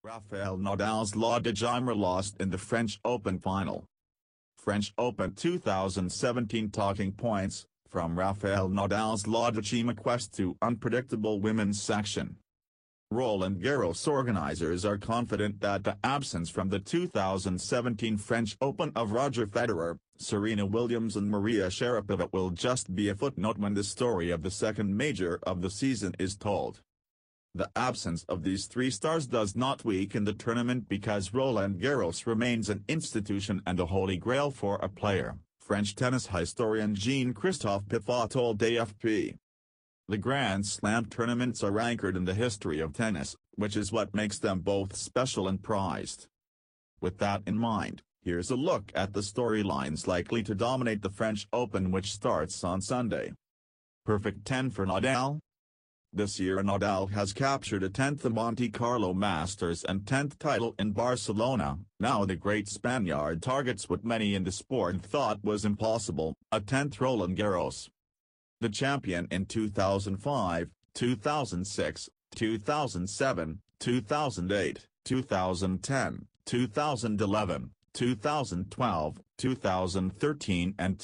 Rafael Nadal's La Digimera lost in the French Open final. French Open 2017 talking points, from Rafael Nadal's La Digimera quest to unpredictable women's section. Roland Garros organizers are confident that the absence from the 2017 French Open of Roger Federer, Serena Williams and Maria Sharapova will just be a footnote when the story of the second major of the season is told. The absence of these three stars does not weaken the tournament because Roland Garros remains an institution and a holy grail for a player, French tennis historian Jean-Christophe Pifat told AFP. The Grand Slam tournaments are anchored in the history of tennis, which is what makes them both special and prized. With that in mind, here's a look at the storylines likely to dominate the French Open, which starts on Sunday. Perfect 10 for Nadal. This year Nadal has captured a 10th Monte Carlo Masters and 10th title in Barcelona. Now the great Spaniard targets what many in the sport thought was impossible, a 10th Roland Garros. The champion in 2005, 2006, 2007, 2008, 2010, 2011, 2012, 2013 and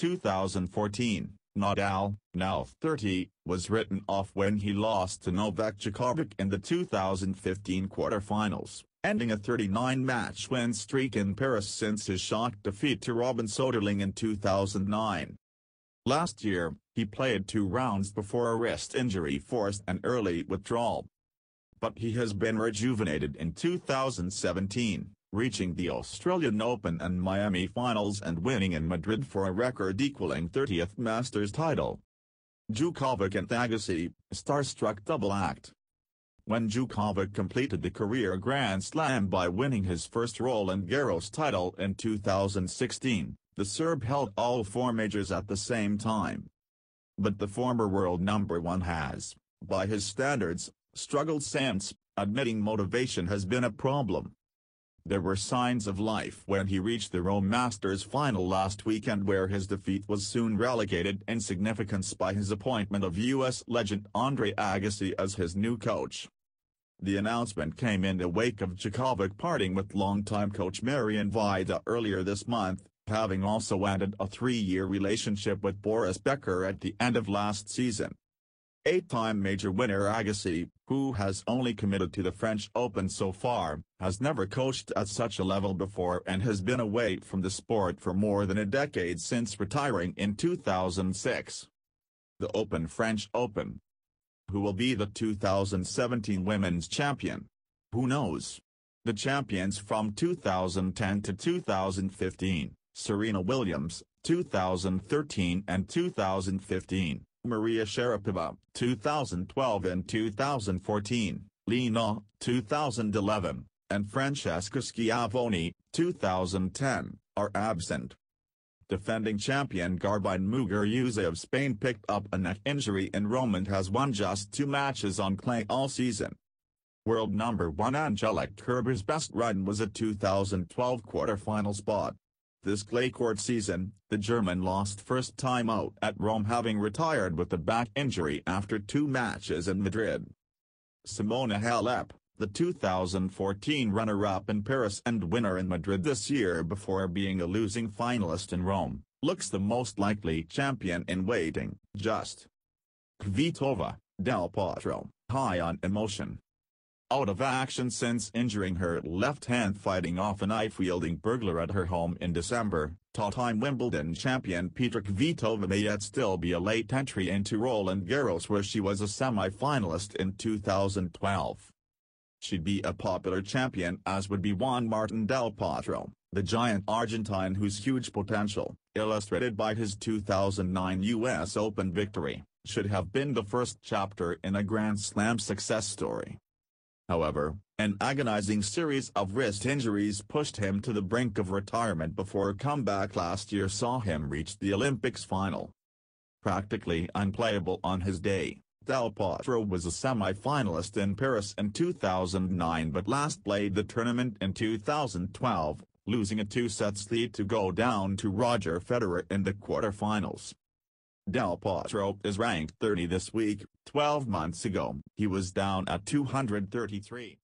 2014. Nadal, now 30, was written off when he lost to Novak Djokovic in the 2015 quarterfinals, ending a 39-match win streak in Paris since his shock defeat to Robin Soderling in 2009. Last year, he played 2 rounds before a wrist injury forced an early withdrawal. But he has been rejuvenated in 2017. Reaching the Australian Open and Miami finals and winning in Madrid for a record-equaling 30th Masters title. Djokovic and Agassi, star-struck double act. When Djokovic completed the career Grand Slam by winning his first Roland Garros title in 2016, the Serb held all 4 majors at the same time. But the former world number 1 has, by his standards, struggled since, admitting motivation has been a problem. There were signs of life when he reached the Rome Masters final last weekend, where his defeat was soon relegated in significance by his appointment of U.S. legend Andre Agassi as his new coach. The announcement came in the wake of Djokovic parting with longtime coach Marian Vida earlier this month, having also ended a 3-year relationship with Boris Becker at the end of last season. 8-time major winner Agassi, who has only committed to the French Open so far, has never coached at such a level before and has been away from the sport for more than a decade since retiring in 2006. The French Open. Who will be the 2017 women's champion? Who knows? The champions from 2010 to 2015, Serena Williams, 2013 and 2015. Maria Sharapova, 2012 and 2014, Lena, 2011, and Francesca Schiavone, 2010, are absent. Defending champion Garbine Muguruza of Spain picked up a neck injury in Rome and has won just 2 matches on clay all season. World number 1 Angelique Kerber's best run was a 2012 quarterfinal spot. This clay court season, the German lost first time out at Rome, having retired with a back injury after 2 matches in Madrid. Simona Halep, the 2014 runner-up in Paris and winner in Madrid this year before being a losing finalist in Rome, looks the most likely champion in waiting. Just Kvitova, Del Potro, high on emotion. Out of action since injuring her left hand fighting off a knife-wielding burglar at her home in December, two-time Wimbledon champion Petra Kvitova may yet still be a late entry into Roland Garros, where she was a semi-finalist in 2012. She'd be a popular champion, as would be Juan Martín del Potro, the giant Argentine whose huge potential, illustrated by his 2009 U.S. Open victory, should have been the first chapter in a Grand Slam success story. However, an agonizing series of wrist injuries pushed him to the brink of retirement before a comeback last year saw him reach the Olympics final. Practically unplayable on his day, Del Potro was a semi-finalist in Paris in 2009 but last played the tournament in 2012, losing a 2-set lead to go down to Roger Federer in the quarterfinals. Del Potro is ranked 30 this week. 12 months ago, he was down at 233.